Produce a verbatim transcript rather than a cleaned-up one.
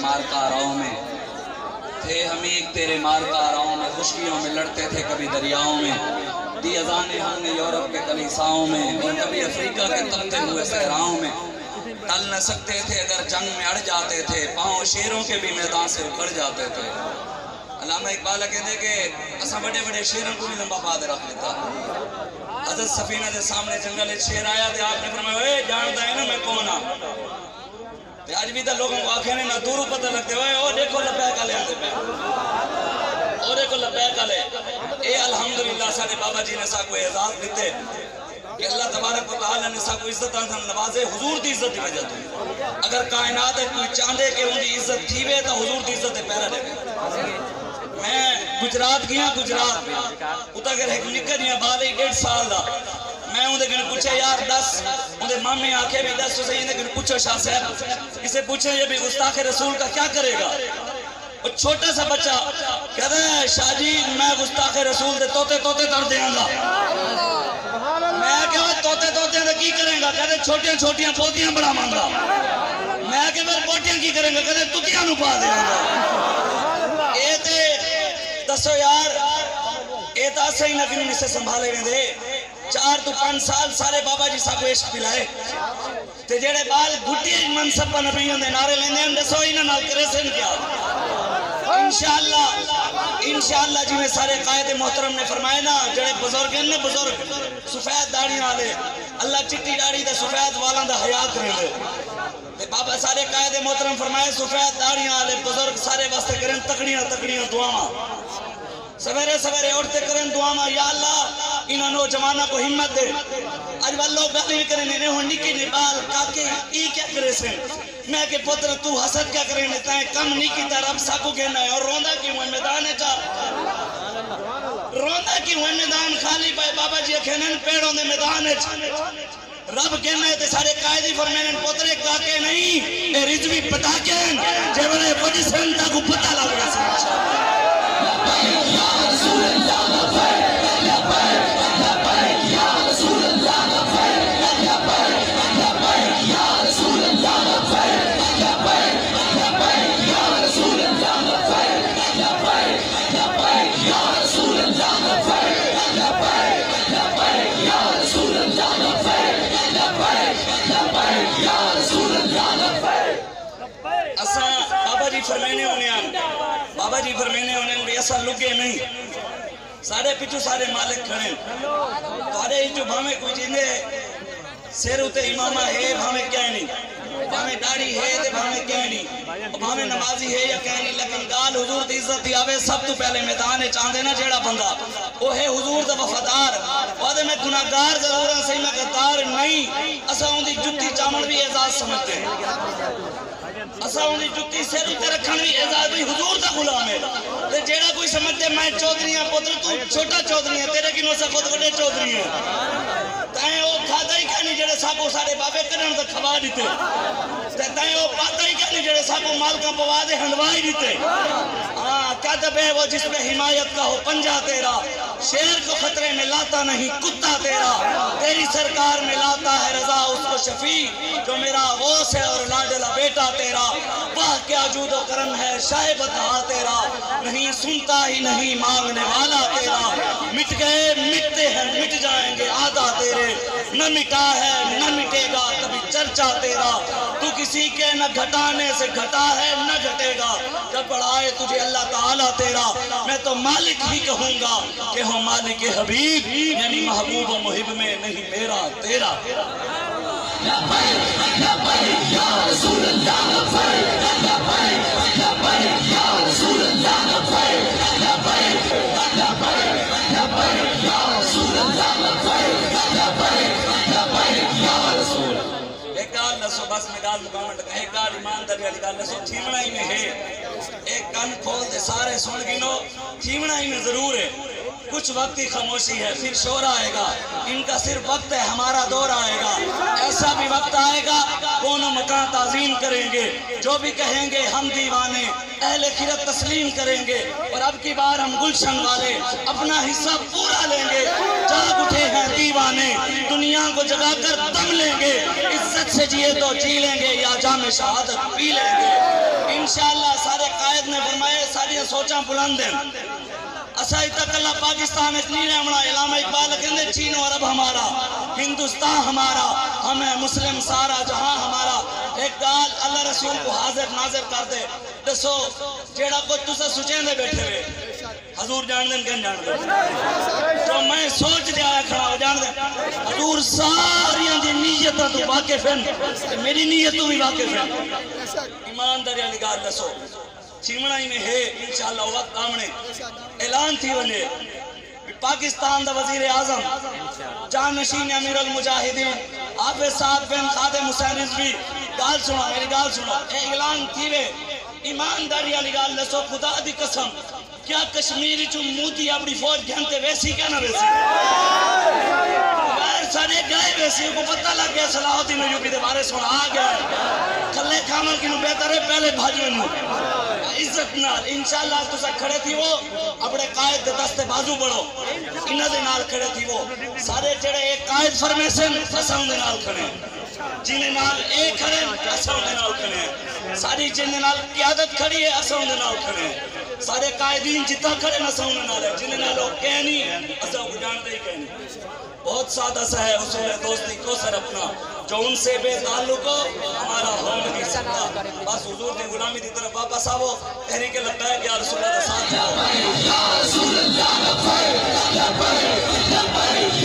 مارکاراؤں میں، تھے ہم ایک تیرے مارکاراؤں میں، خشکیوں میں لڑتے تھے کبھی دریاؤں میں، دی اذانیں ہم نے یورپ کے کلیساؤں میں اور کبھی افریقہ کے تپتے ہوئے صحراؤں میں۔ ٹل نہ سکتے تھے اگر جنگ میں اڑ جاتے تھے، پاؤں شیروں کے بھی میدان سے اکھڑ جاتے تھے۔ علامہ اقبال کہتے کہ اساں بڑے بڑے شیروں کو بھی لمبا پا دے رکھ لیتا۔ حضرت سفینہ دے سامنے جنگل ایک شیر آیا تو آپ نے فرمایا اے جانتا ہے نا میں کون ہاں؟ آج بھی تو لوگوں کو آنکھیں نہ دوروں پتہ لگتے ہوئے او دیکھو لبیک علیہ آتے پہ، او دیکھو لبیک علیہ۔ اے الحمدللہ سارے بابا جی نے سا کو اعزاز دیتے کہ اللہ تبارک و تعالیٰ نے سا کو عزت آنسان نوازے حضور دی عزت دی وجہ تو۔ اگر کائنات ہے کوئی چاندے کہ ان دی عزت تھی وے تو حضور دی عزت پہرا لے گئے۔ میں گجرات گیا گجرات میں اتھا اگر ایک نکر یا بالے ڈیڑھ سال دا میں انہیں کہنے پوچھے یار دس انہیں مامی آنکھیں بھی دس تو صحیح انہیں کہنے پوچھو شاہ صاحب اسے پوچھیں یہ بھی گستاخ رسول کا کیا کرے گا؟ وہ چھوٹا سا بچہ کہتا ہے شاہ جی میں گستاخ رسول دے توتے توتے تر دیاں گا۔ میں کہا توتے توتے دے کی کریں گا؟ کہتے چھوٹیاں چھوٹیاں پوتیاں بڑا مانگا۔ میں کہ پھر پوٹیاں کی کریں گا؟ کہتے تتیاں نو پا دیاں گا۔ اے تے دسو یار اے تا صحیح نہ کنی سے سنبھالے میں دے چار تو پانچ سال سارے بابا جی صاحب عشق پلائے تے جڑے بال گھٹی منصب پر نبیوں دے نعرے لیندے ہیں دسو ہی نہ نال کرے سن کیا انشاءاللہ انشاءاللہ جی میں سارے قائد محترم نے فرمائے نا جڑے بزرگ ہیں نا بزرگ سفید داڑھی والے اللہ چٹی داڑھی دا سفید والاں دا حیا کریں دے بابا سارے قائد محترم فرمائے سفید داڑھی والے بزرگ سارے واسطے کریں تکڑیاں تکڑیاں دعاواں سویرے سویرے اٹھتے کریں دعاواں یا اللہ انہاں نوجوانوں کو ہمت دے آج وہ لوگ گالی کریں انہیں ہوں نکی نبال کاکے ای کیا کرے سے میں کہ پتر تو حسد کیا کریں لیتا ہے کم نکی تا رب ساکو کہنا ہے اور روندہ کیوں ہے میدان ہے چاہ روندہ کیوں ہے میدان خالی پائے بابا جی کہنے پیڑوں دے میدان ہے چاہ رب کہنا ہے تے سارے قائدی فرمائن پترے کاکے نہیں اے رجوی پتا کہیں جے بڑے بڑی سنتا کو پتا لگ رہا سے انشاءاللہ یا رسول اللہ لبیک لبیک لبیک یا رسول اللہ لبیک لبیک لبیک یا رسول اللہ لبیک لبیک لبیک یا رسول اللہ لبیک لبیک لبیک یا رسول اللہ لبیک لبیک لبیک یا رسول اللہ لبیک لبیک لبیک یا رسول اللہ لبیک اساں بابا جی فرمینے ہونے آن بابا جی فرمینے ہونے بھی ایسا لگے نہیں سارے پچھو سارے مالک کھڑے تارے ہی جو بھامے کوئی جیندے سیر ہوتے امامہ ہے بھامے کیا نہیں بھامے داڑھی ہے دے بھامے کیا نہیں بھامے نمازی ہے یا کیا نہیں لیکن گال حضور دی عزت دی آوے سب تو پہلے میدان چاندے نا جیڑا بندہ وہ ہے حضور دا وفادار وعدے میں گناہگار ضرور ہیں صحیح میں غدار نہیں اسا ہوں دی جتی چامن بھی اعزاز سمجھتے ہیں اسا ہوں دی جتی سیر ہوتے رکھن بھی اعزاز بھی حضور دا غلام ہے تے جیڑا کوئی سمجھتے میں چودھریاں پتر تو چھوٹا چودھری ہے تیرے کنوں سے خود بڑے چودھری ہیں تائیں وہ کھاتا ہی کہنی جڑے ساکو سارے بابے کرن تو کھوا دیتے تائیں وہ پاتا ہی کہنی جڑے ساکو مالکاں پوا دے ہنڈوائی دیتے ہاں کہتا ہے وہ جس میں حمایت کا ہو پنجا تیرا شیر کو خطرے میں لاتا نہیں کتا تیرا تیری سرکار میں لاتا ہے رضا اس کو شفیع جو میرا غوث ہے اور لاڈلا بیٹا تیرا واہ کیا جود و کرم ہے شاہ بتا تیرا نہیں سنتا ہی نہیں مانگنے والا تیرا مٹ گئے مٹتے ہیں مٹ جائیں گے آدھا تیرے نہ مٹا ہے نہ مٹے گا کبھی چرچا تیرا تو کسی کے نہ گھٹانے سے گھٹا ہے نہ گھٹے گا جب بڑھائے تجھے اللہ تعالیٰ تیرا میں تو مالک ہی کہوں گا کہ ہو مالک حبیب یعنی محبوب و محب میں نہیں میرا تیرا لبیک لبیک یا رسول اللہ لبیک لبیک لبیک یا رسول اللہ لبیک لبیک لبیک لبیک یا رسول اللہ لبیک لبیک لبیک یا رسول ایک گال نسو بس میں گال مقامت لگا ایک گال ایمانداری والی گال نسو تھیمنا ہی میں ہے ایک کن کھول دے سارے سن گنو تھیمنا ہی میں ضرور ہے کچھ وقت ہی خاموشی ہے پھر شور آئے گا ان کا صرف وقت ہے ہمارا دور آئے گا ایسا بھی وقت آئے گا کونوں مکان تعظیم کریں گے جو بھی کہیں گے ہم دیوانے اہل خیرت تسلیم کریں گے اور اب کی بار ہم گلشن والے اپنا حصہ پورا لیں گے جاگ اٹھے ہیں دیوانے دنیا کو جگا کر دم لیں گے عزت سے جیے تو جی لیں گے یا جام شہادت پی لیں گے انشاءاللہ سارے قائد نے فرمائے ساری سوچاں بلند ہیں اسا تک اللہ پاکستان اتنی رہمنا علامہ اقبال کہندے چین و عرب ہمارا ہندوستان ہمارا ہمیں مسلم سارا جہاں ہمارا ایک گال اللہ رسول کو حاضر ناظر کر دے دسو جیڑا کچھ تسا سچیں دے بیٹھے ہوئے حضور جان دیں کن جان دیں تو میں سوچ دے آیا کھڑا ہو جان دیں حضور ساریاں دی نیتاں تو واقف ہیں میری نیت تو بھی واقف ہیں ایمانداری علی گال دسو چیمنا ہی میں ہے انشاءاللہ وقت آمنے اعلان تھی ونے پاکستان دا وزیر اعظم جانشین امیر المجاہدین حافظ صاحب بن خادم حسین رضوی گال سنو میری گال سنو اے اعلان تھی وے ایمانداری علی گال دسو خدا دی قسم کیا کشمیری چو موتی اپنی فوج گھنتے ویسی کیا نہ ویسی غیر سارے گئے ویسی کو پتہ لگ گیا صلاح الدین ایوبی دے بارے سن آ گیا کلے کامل کی نو بہتر ہے پہلے بھاجویں نو عزت نال انشاءاللہ تو سا کھڑے تھی وہ اپنے قائد دے دستے بازو بڑھو انہ دے نال کھڑے تھی وہ سارے جڑے ایک قائد فرمیسن اساں دے نال کھڑے جنہیں نال ایک کھڑے اساں دے نال کھڑے ساری جنہیں نال قیادت کھڑی ہے اساں دے نال کھڑے سارے قائدین جتا کھڑے نہ سونے نہ رہے جنہیں نہ لوگ کہنی اسا کو جانتے ہی کہنی بہت سادہ سا ہے اصول دوستی کو سر اپنا جو ان سے بے تعلق ہو ہمارا ہو نہیں سکتا بس حضور نے غلامی دی طرف واپس آو تحریک لبیک یا رسول اللہ ساتھ جاؤ یا رسول اللہ لبیک لبیک لبیک